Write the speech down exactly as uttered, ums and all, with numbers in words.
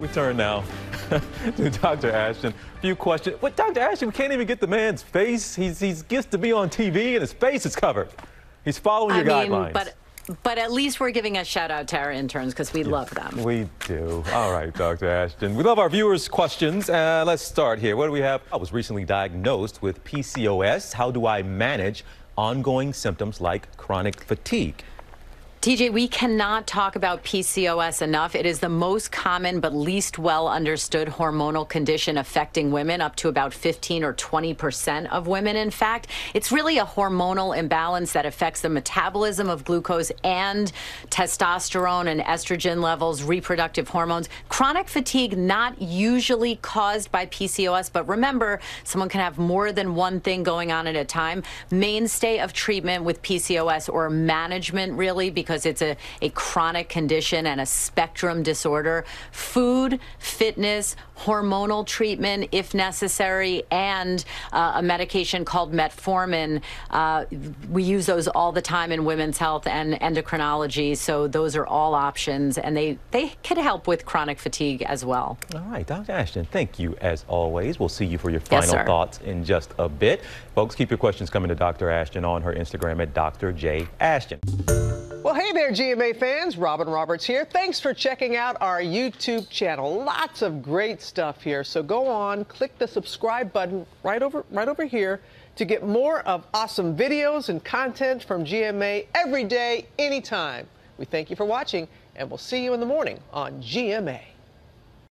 We turn now to Doctor Ashton. A few questions. What, Doctor Ashton, we can't even get the man's face. He's, he gets to be on T V and his face is covered. He's following your I mean, guidelines. But, but at least we're giving a shout out to our interns because we yes, love them. We do. All right, Doctor Ashton. We love our viewers' questions. Uh, let's start here. What do we have? I was recently diagnosed with P C O S. How do I manage ongoing symptoms like chronic fatigue? T J, we cannot talk about P C O S enough. It is the most common but least well understood hormonal condition affecting women, up to about fifteen or twenty percent of women, in fact. It's really a hormonal imbalance that affects the metabolism of glucose and testosterone and estrogen levels, reproductive hormones. Chronic fatigue not usually caused by P C O S, but remember, someone can have more than one thing going on at a time. Mainstay of treatment with P C O S, or management really, because because it's a, a chronic condition and a spectrum disorder. Food, fitness, hormonal treatment if necessary, and uh, a medication called metformin. Uh, we use those all the time in women's health and endocrinology, so those are all options, and they, they can help with chronic fatigue as well. All right, Doctor Ashton, thank you as always. We'll see you for your final Yes, sir. thoughts in just a bit. Folks, keep your questions coming to Doctor Ashton on her Instagram at Doctor J Ashton. Well, hey there, G M A fans. Robin Roberts here. Thanks for checking out our YouTube channel. Lots of great stuff here. So go on, click the subscribe button right over, right over here to get more of awesome videos and content from G M A every day, anytime. We thank you for watching, and we'll see you in the morning on G M A.